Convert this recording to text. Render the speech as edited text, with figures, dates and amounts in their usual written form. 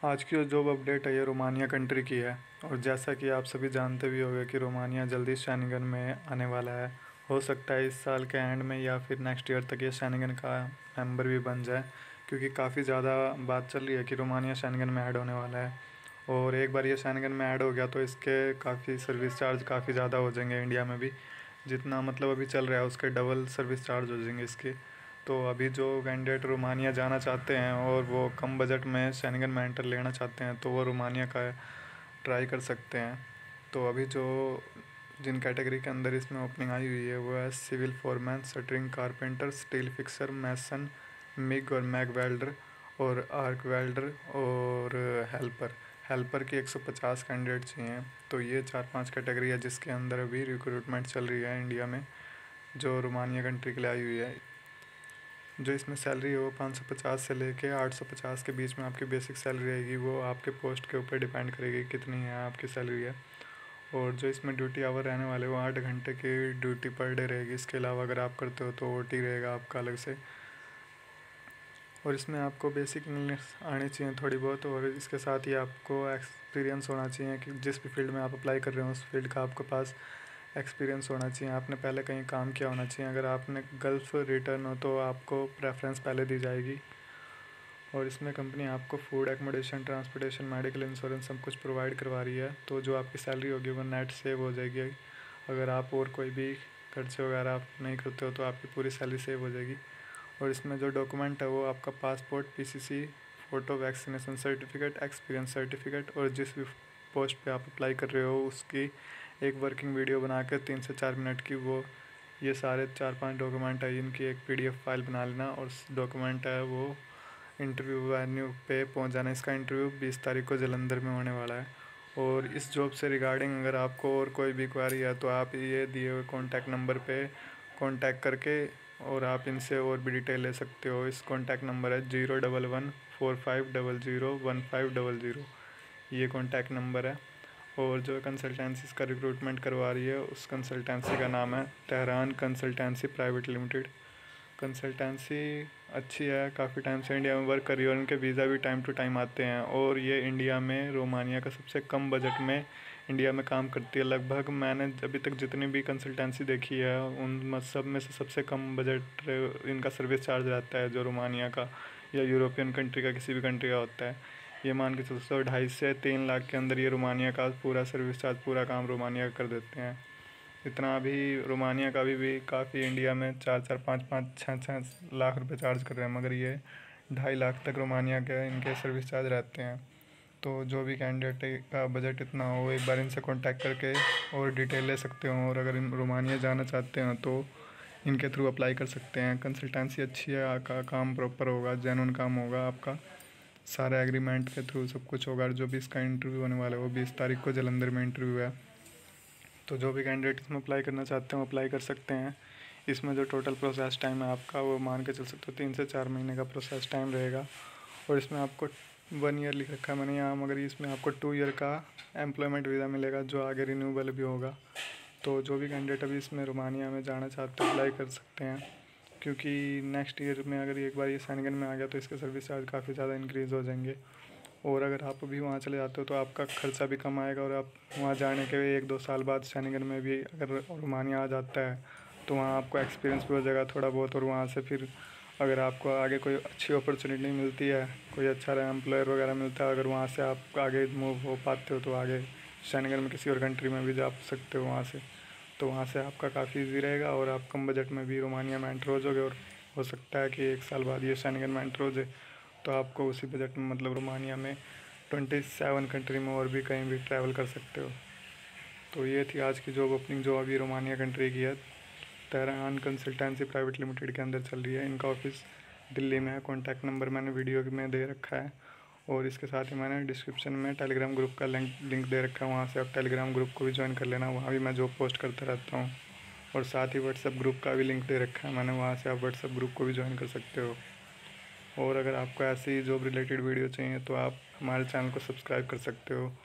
आज की जो जॉब अपडेट है ये रोमानिया कंट्री की है। और जैसा कि आप सभी जानते भी होंगे कि रोमानिया जल्दी शेंगन में आने वाला है। हो सकता है इस साल के एंड में या फिर नेक्स्ट ईयर तक ये शेंगन का मेंबर भी बन जाए, क्योंकि काफ़ी ज़्यादा बात चल रही है कि रोमानिया शेंगन में ऐड होने वाला है। और एक बार ये शेंगन में ऐड हो गया तो इसके काफ़ी सर्विस चार्ज काफ़ी ज़्यादा हो जाएंगे इंडिया में भी। जितना मतलब अभी चल रहा है उसके डबल सर्विस चार्ज हो जाएंगे इसके। तो अभी जो कैंडिडेट रोमानिया जाना चाहते हैं और वो कम बजट में शेंगन में एंटर लेना चाहते हैं तो वो रोमानिया का ट्राई कर सकते हैं। तो अभी जो जिन कैटेगरी के अंदर इसमें ओपनिंग आई हुई है वो है civil foreman, shuttering carpenter, steel fixer, mason, MIG और मैग वेल्डर और आर्क वेल्डर और हेल्पर। हेल्पर की 150 कैंडिडेट चाहिए। तो ये 4-5 कैटेगरी है जिसके अंदर अभी रिक्रूटमेंट चल रही है इंडिया में, जो रोमानिया कंट्री के लिए आई हुई है। जो इसमें सैलरी है वो 550 से लेके 850 के बीच में आपकी बेसिक सैलरी रहेगी। वो आपके पोस्ट के ऊपर डिपेंड करेगी कितनी है आपकी सैलरी है। और जो इसमें ड्यूटी आवर रहने वाले वो 8 घंटे की ड्यूटी पर डे रहेगी। इसके अलावा अगर आप करते हो तो ओटी रहेगा आपका अलग से। और इसमें आपको बेसिक इंग्लिश आनी चाहिए थोड़ी बहुत, और इसके साथ ही आपको एक्सपीरियंस होना चाहिए कि जिस भी फील्ड में आप अप्लाई कर रहे हो उस फील्ड का आपके पास एक्सपीरियंस होना चाहिए। आपने पहले कहीं काम किया होना चाहिए। अगर आपने गल्फ़ रिटर्न हो तो आपको प्रेफरेंस पहले दी जाएगी। और इसमें कंपनी आपको food, accommodation, transportation, medical insurance सब कुछ प्रोवाइड करवा रही है। तो जो आपकी सैलरी होगी वो नेट सेव हो जाएगी। अगर आप और कोई भी खर्चे वगैरह आप नहीं करते हो तो आपकी पूरी सैलरी सेव हो जाएगी। और इसमें जो डॉक्यूमेंट है वो आपका passport, PCC, photo, vaccination certificate, experience certificate और जिस भी पोस्ट पे आप अप्लाई कर रहे हो उसकी एक वर्किंग वीडियो बना कर 3 से 4 मिनट की, वो ये सारे 4-5 डॉक्यूमेंट है इनकी एक पीडीएफ फाइल बना लेना। और डॉक्यूमेंट है वो इंटरव्यू वेन्यू पे पहुंच जाना। इसका इंटरव्यू 20 तारीख को जलंधर में होने वाला है। और इस जॉब से रिगार्डिंग अगर आपको और कोई भी क्वेरी है तो आप ये दिए हुए कॉन्टैक्ट नंबर पे कॉन्टैक्ट करके और आप इनसे और भी डिटेल ले सकते हो। इस कॉन्टैक्ट नंबर है 01145001500। ये कॉन्टैक्ट नंबर है। और जो कंसल्टेंसी का रिक्रूटमेंट करवा रही है उस कंसल्टेंसी का नाम है Tehran consultancy private limited. Consultancy अच्छी है, काफ़ी टाइम से इंडिया में वर्क कर रही है और उनके वीज़ा भी टाइम टू टाइम आते हैं। और ये इंडिया में रोमानिया का सबसे कम बजट में इंडिया में काम करती है। लगभग मैंने अभी तक जितनी भी कंसल्टेंसी देखी है उन सब में से सबसे कम बजट इनका सर्विस चार्ज रहता है जो रोमानिया का या यूरोपियन कंट्री का किसी भी कंट्री का होता है। ये मान के चल सकते हो 2.5 से 3 लाख के अंदर ये रोमानिया का पूरा सर्विस चार्ज पूरा काम रोमानिया का कर देते हैं। इतना अभी रोमानिया का भी काफ़ी इंडिया में 4-4, 5-5, 6-6 लाख रुपए चार्ज कर रहे हैं, मगर ये 2.5 लाख तक रोमानिया के इनके सर्विस चार्ज रहते हैं। तो जो भी कैंडिडेट का बजट इतना हो एक बार इनसे कांटेक्ट करके और डिटेल ले सकते हो। और अगर इन रोमानिया जाना चाहते हैं तो इनके थ्रू अप्लाई कर सकते हैं। कंसल्टेंसी अच्छी है, आपका काम प्रॉपर होगा, जेन्युइन काम होगा आपका, सारा एग्रीमेंट के थ्रू सब कुछ होगा। जो भी इसका इंटरव्यू होने वाला है वो 20 तारीख को जलंधर में इंटरव्यू है। तो जो भी कैंडिडेट इसमें अप्लाई करना चाहते हैं अप्लाई कर सकते हैं। इसमें जो टोटल प्रोसेस टाइम है आपका वो मान के चल सकते हो 3 से 4 महीने का प्रोसेस टाइम रहेगा। और इसमें आपको 1 ईयर लिख रखा है मैंने यहाँ, मगर इसमें आपको 2 ईयर का एम्प्लॉयमेंट वीज़ा मिलेगा जो आगे रिन्यूएबल भी होगा। तो जो भी कैंडिडेट अभी इसमें रोमानिया में जाना चाहते हैं अप्लाई कर सकते हैं, क्योंकि नेक्स्ट ईयर में अगर एक बार ये शेंगन में आ गया तो इसके सर्विस चार्ज काफ़ी ज़्यादा इंक्रीज़ हो जाएंगे। और अगर आप अभी वहाँ चले जाते हो तो आपका खर्चा भी कम आएगा। और आप वहाँ जाने के 1-2 साल बाद शेंगन में भी अगर रोमानिया आ जाता है तो वहाँ आपको एक्सपीरियंस भी हो जाएगा थोड़ा बहुत। और वहाँ से फिर अगर आपको आगे कोई अच्छी अपॉर्चुनिटी मिलती है, कोई अच्छा एम्प्लॉयर वगैरह मिलता है, अगर वहाँ से आप आगे मूव हो पाते हो तो आगे शेंगन में किसी और कंट्री में भी जा सकते हो वहाँ से। तो वहाँ से आपका काफ़ी ईजी रहेगा और आप कम बजट में भी रोमानिया में एंटर हो जाओगे। और हो सकता है कि 1 साल बाद ये शेंगन में एंटर हो जाए तो आपको उसी बजट में मतलब रोमानिया में 27 कंट्री में और भी कहीं भी ट्रैवल कर सकते हो। तो ये थी आज की जॉब ओपनिंग जो अभी रोमानिया कंट्री की है। तेहरान कंसल्टेंसी प्राइवेट लिमिटेड के अंदर चल रही है। इनका ऑफिस दिल्ली में है। कॉन्टैक्ट नंबर मैंने वीडियो में दे रखा है। और इसके साथ ही मैंने डिस्क्रिप्शन में टेलीग्राम ग्रुप का लिंक दे रखा है, वहाँ से आप टेलीग्राम ग्रुप को भी ज्वाइन कर लेना। वहाँ भी मैं जॉब पोस्ट करता रहता हूँ। और साथ ही व्हाट्सएप ग्रुप का भी लिंक दे रखा है मैंने, वहाँ से आप व्हाट्सएप ग्रुप को भी ज्वाइन कर सकते हो। और अगर आपको ऐसी जॉब रिलेटेड वीडियो चाहिए तो आप हमारे चैनल को सब्सक्राइब कर सकते हो।